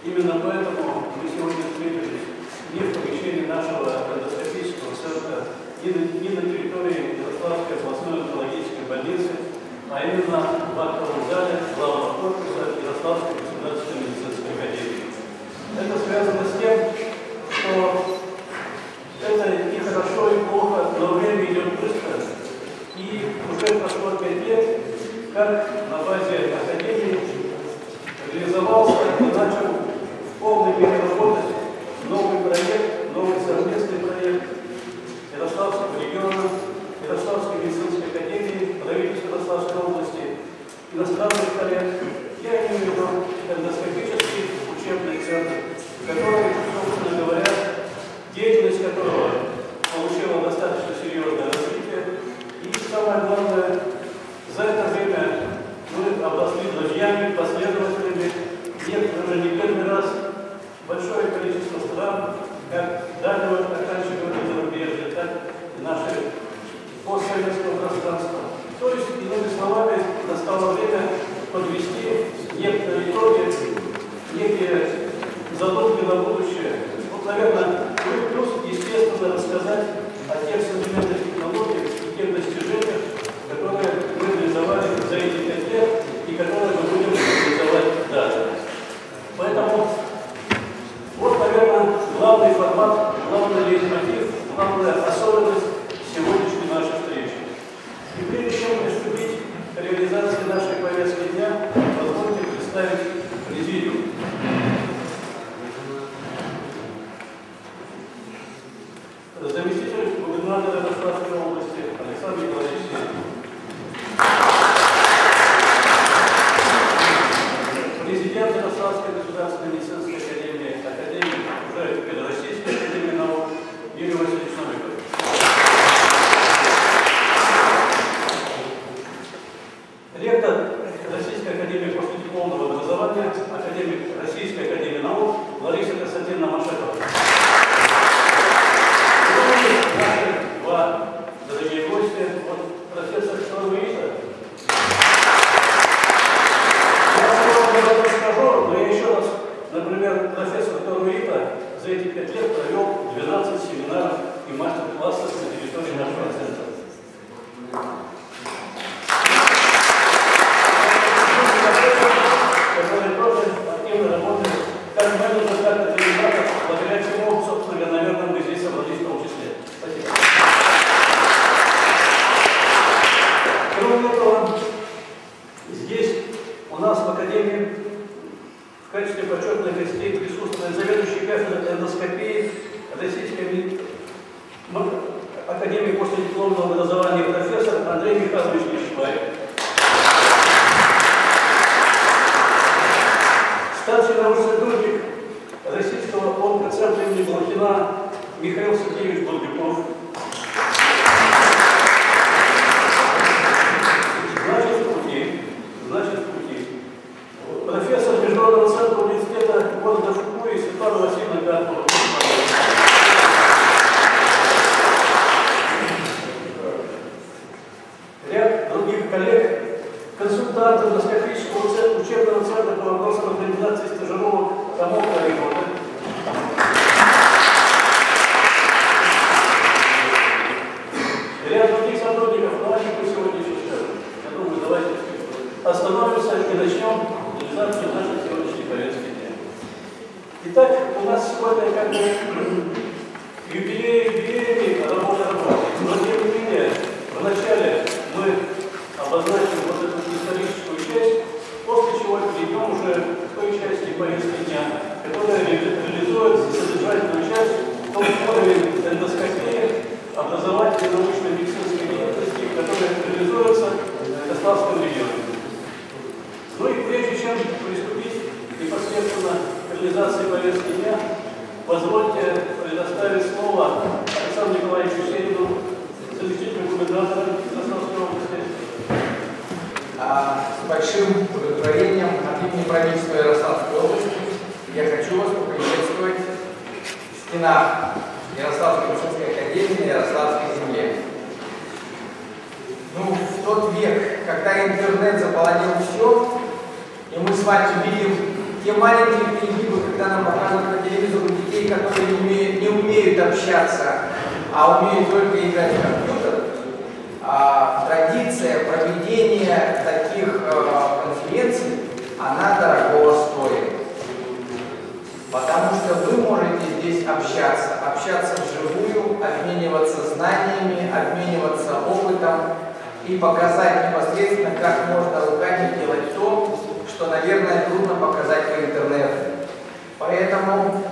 Именно поэтому мы сегодня встретились не в помещении нашего эндоскопического центра, не на территории Ярославской областной онкологической больницы, а именно в актовом зале главного корпуса Ярославской государственной медицинской академии. Это связано с тем, что это и хорошо, и плохо, но время идет быстро. И уже прошло 5 лет, как на базе академии реализовался и начал в полной мере работать новый проект, новый совместный проект Ярославского региона, Ярославской медицинской академии, правительства Ярославской области, иностранный проект. Я имею в виду эндоскопический учебный центр, который, собственно говоря, деятельность которого получила достаточно серьезное развитие. И самое главное, за это время мы обросли друзьями, последователями. Нет, уже не первый раз большое количество стран, как дальнего оканчивания зарубежья, так и наши постсоветского пространства. То есть, иными словами, настало время подвести некоторые итоги, некие задумки на будущее. Вот, наверное, плюс, естественно, рассказать о тех современных технологиях и тех достижениях, которые мы реализовали за эти 5 лет и которые мы будем реализовать дальше. Поэтому вот, наверное, главный формат, главный лейтмотив, главная особенность сегодняшней нашей встречи. И прежде чем приступить к реализации нашей повестки дня, позвольте представить президиум. Заместитель губернатора Ярославской области Александр Николаевич Сенин. Президент Ярославской государственной медицинской академии, уже Российской академии наук Юрий Васильевич Новиков. Ректор Российской академии постдипломного образования, академик Российской академии наук Лариса Константиновна Машетова. Два дорогие гости, вот профессор Шоруита. Я вам расскажу, но я еще раз, например, профессор Шоруита за эти 5 лет провел 12 семинаров и мастер-классов на территории нашего центра. Который тоже активно работает как менеджер, так и организатор, благодаря чему, собственно, наверное, мы здесь собрались в том числе. Спасибо. Кроме этого, здесь у нас в Академии в качестве почетных гостей присутствует заведующий кафедрой эндоскопии Российской академии постдипломного образования профессор Андрей Михайлович Нечаев. Старший научный сотрудник Российского онкоцентра имени Блохина Михаил Сергеевич Бурдюков. Значит, в пути. Профессор Международного центра университета города Фукуи Светлана Васильевна Карпова. Ряд других коллег, консультантов эндоскопического учебного центра по вопросам организации стажировок Камолка работы. Ряд других сотрудников, но они по сегодня еще скажут. Я думаю, давайте остановимся и начнем реализацию нашей сегодняшней повестки дня. Итак, у нас сегодня как бы юбилей работы. Но тем не менее, вначале мы обозначим вот эту историческую часть, после чего перейдем уже к той части повестки дня, которая реализует содержательную часть, в том уровень эндоскопии, образовательной научной медицинской деятельности, которая реализуется в Ярославском регионе. Ну и прежде чем приступить непосредственно к реализации повестки дня, позвольте предоставить слово Александру Николаевичу Сенину, заместителю губернатора Ярославской области. С большим удовлетворением от имени правительства Ярославской области я хочу вас поприветствовать в стенах Ярославской медицинской академии на Ярославской земле. Ну, в тот век, когда интернет заполонил все, и мы с вами видим те маленькие перегибы, когда нам показывают по телевизору детей, которые не умеют общаться, а умеют только играть в компьютер, традиция проведения таких конференций, она дорогого стоит. Потому что вы можете здесь общаться вживую, обмениваться знаниями, обмениваться опытом и показать непосредственно, как можно руками делать то, что, наверное, трудно показать по интернету. Поэтому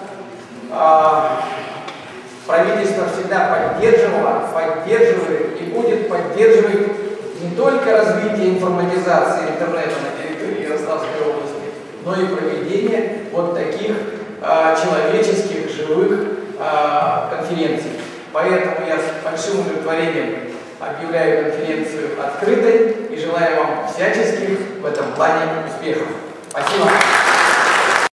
правительство всегда поддерживает и будет поддерживать не только развитие информатизации интернета на территории Ярославской области, но и проведение вот таких человеческих, живых конференций. Поэтому я с большим удовлетворением объявляю конференцию открытой и желаю вам всяческих в этом плане успехов. Спасибо.